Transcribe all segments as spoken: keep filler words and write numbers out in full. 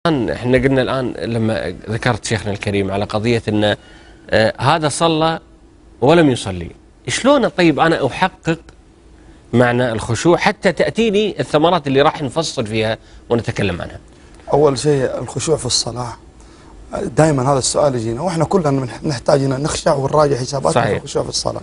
احنا قلنا الآن لما ذكرت شيخنا الكريم على قضية أن آه هذا صلى ولم يصلي، شلون طيب أنا أحقق معنى الخشوع حتى تأتيني الثمرات اللي راح نفصل فيها ونتكلم عنها؟ أول شيء الخشوع في الصلاة، دائما هذا السؤال يجينا واحنا كلنا نحتاج ان نخشع ونراجع حساباتنا في الخشوع في الصلاة.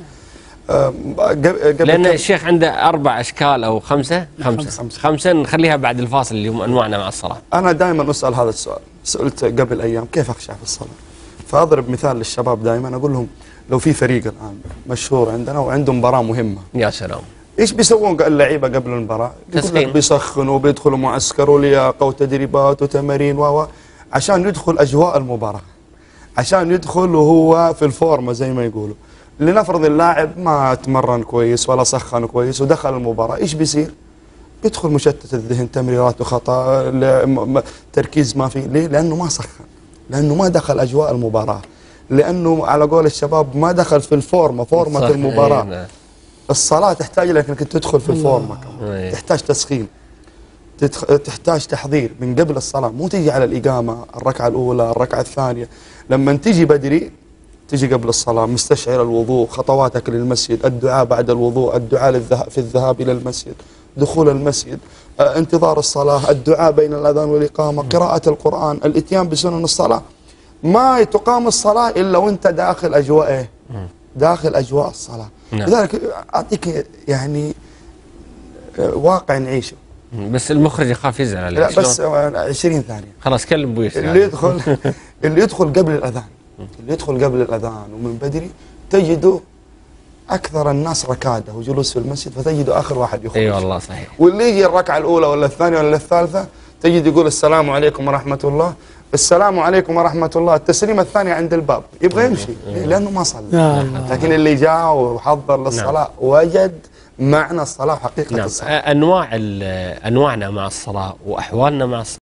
لأن الشيخ عنده أربع أشكال أو خمسة خمسة خمسة, خمسة نخليها بعد الفاصل اللي هم أنواعنا مع الصلاة. أنا دائما أسأل هذا السؤال، سألت قبل أيام كيف أخشع في الصلاة؟ فأضرب مثال للشباب دائما أقول لهم لو في فريق الآن مشهور عندنا وعنده مباراة مهمة، يا سلام، ايش بيسوون اللعيبة قبل المباراة؟ تسخين، بيسخنوا وبيدخلوا معسكر ولياقة وتدريبات وتمارين و عشان يدخل أجواء المباراة، عشان يدخل وهو في الفورمة زي ما يقولوا. لنفرض اللاعب ما تمرن كويس ولا سخن كويس ودخل المباراة، ايش بيصير؟ بيدخل مشتت الذهن، تمريراته خطأ، تركيز ما فيه. ليه؟ لأنه ما سخن، لأنه ما دخل أجواء المباراة، لأنه على قول الشباب ما دخل في الفورمة، فورمة المباراة. الصلاة تحتاج لك انك تدخل في الفورمة كمان، تحتاج تسخين، تحتاج تحضير من قبل الصلاة، مو تيجي على الإقامة الركعة الأولى الركعة الثانية. لما تيجي بدري تيجي قبل الصلاة مستشعر الوضوء، خطواتك للمسجد، الدعاء بعد الوضوء، الدعاء في الذهاب إلى المسجد، دخول المسجد، آه، انتظار الصلاة، الدعاء بين الأذان والإقامة، قراءة القرآن، الإتيان بسنن الصلاة. ما تقام الصلاة إلا وانت داخل أجواء إيه؟ داخل أجواء الصلاة. لذلك أعطيك يعني واقع نعيشه. بس المخرج يخاف يزعل عليك. لا بس عشرين ثانية خلاص كلم ابوي. اللي يدخل اللي يدخل قبل الأذان، اللي يدخل قبل الأذان ومن بدري تجده أكثر الناس ركادة وجلوس في المسجد، فتجده آخر واحد يخرج. اي أيوة والله صحيح. واللي يجي الركعة الأولى ولا الثانية ولا الثالثة تجد يقول السلام عليكم ورحمة الله، السلام عليكم ورحمة الله، التسليمة الثانية عند الباب يبغى يمشي لأنه ما صلى. لكن اللي جاء وحضر للصلاة وجد معنى الصلاة وحقيقة نعم. الصلاة. أنواع أنواعنا مع الصلاة وأحوالنا مع الصلاة.